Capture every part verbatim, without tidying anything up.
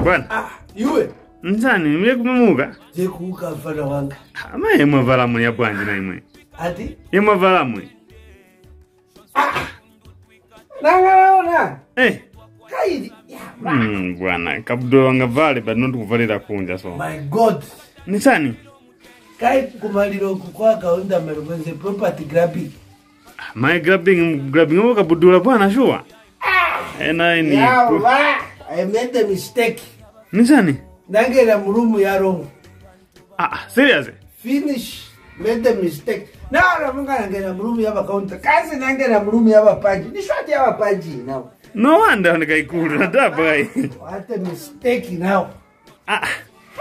bwana. Ah, iwe. Nzani mle kumuka? Je kuuka mfana wanga. Ama yemwe vala mu ya bwanji na imwe. Ati? Yemwe vala mu. Ah. Nangaraona. Eh. Kaidi. Hmm, bwana, kabdo wanga vale but not kuvalira kunja so. My God. Nzani? Kai kumaliro kukwaka onda merwenze property grabbing. My grabbing grabbing oka budula bwana shua. Ah. Ena ni. Yeah, I made a mistake. Nzani? Nangera murumu ya wrong. Ah, serious? Finish. Made a mistake. Now I'm going to murumu ya counter. Kazi nangera murumu ya paji. Ni shwati ya paji now. No wonder on the cool that boy. What a mistake now. Ah.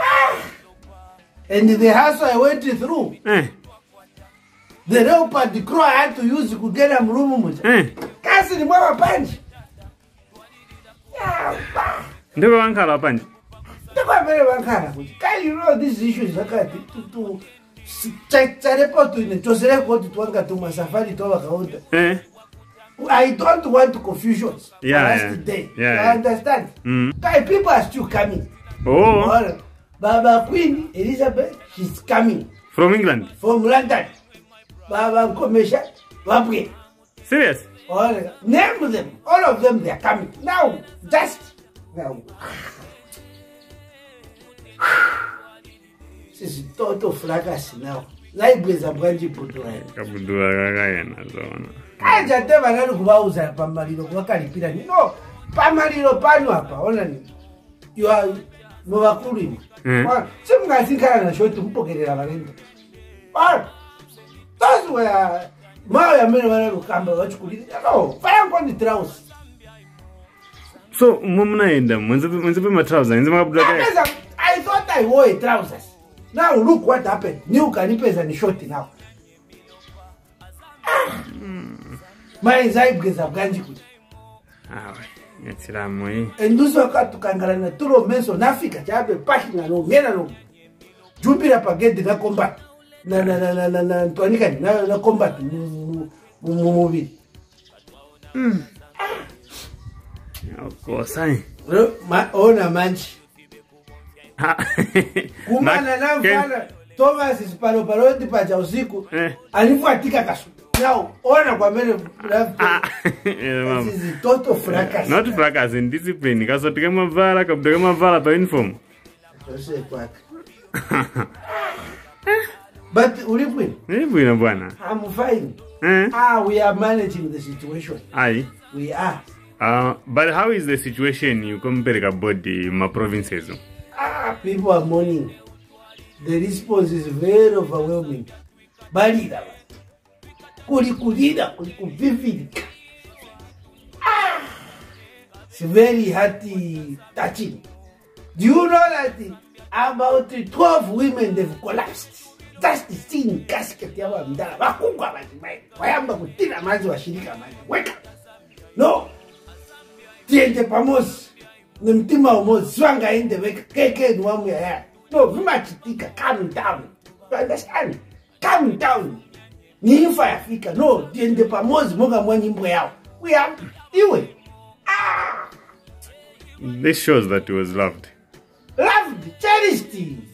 And the house I went through. Eh. The rope and the crow I had to use to get a murumu. Eh. Kazi ni mwa paji. Ndiko wankala panji. Ndiko vile wankala. Can you know these issues zakati to to check report in to say report to wanga to masafari to wakaunda. Eh. I don't want confusions. Yeah, last yeah. day. Yeah, you yeah. understand? Mm. Guy, people are still coming. Oh. Or, Baba Queen Elizabeth, she's coming From England. from London. Baba Commission, Babri. Serious? All name them. All of them, they are coming now. Just now. This is total fracas now. Like with a brandy put right. Kabudula gagayana zona. Aja teva nalo kubauza pamaliro kwakalipira. No, pamaliro pano hapa. Ona ni. You are no bakuri. Ah, simungazikana na shoti mpokerera balendo. Ah. That's where Mao ya mene wana lukamba wachukulira. No, fire on the trousers. So, mumuna enda, mwenze mwenze pe matrauza, nze makabudula gaya. I thought I wore trousers. Now look what happened. New kanipeza ni short now. My anxiety because of ganji kuti. Ah, we. Yatira moi. Enduso wakati kangalana turo menso nafika chape pashina no ngena no. Jupira pageti na combat. Na na na na na na tuanika na na combat mu mu movie. Hmm. Of course, I. Ma ona manchi. Kumana na mfana Thomas isparo parodi pacha usiku alifuatika kasu. Now ona kwa mbele this is total fracas. Not fracas in discipline. Kaso tika mavala kabudaka mavala pa uniform. Tose kwaka. But ulipwini? Ulipwini bwana. I'm fine. Eh? Ah, we are managing the situation. Aye. We are. Uh, but how is the situation you compare about the my provinces? Ah, people are mourning. The response is very overwhelming. Balida. Kuli kulida, kuli kuvividika. Ah, it's very hearty, touching. Do you know that about twelve women they've collapsed? That's the scene casket ya wamdala. Wakunga maji. Wayamba kutila maji washirika maji. Weka. No. Tiende pamosi. Ni mtima umozi. Swanga ende weka. Keke ni wamu ya ya. No, vima chitika. Calm down. You understand? Calm down. Ni infa ya fika. No, tiende pamosi. Monga mwenye mbo yao. We are. Iwe. Ah. This shows that he was loved. Loved. Cherished.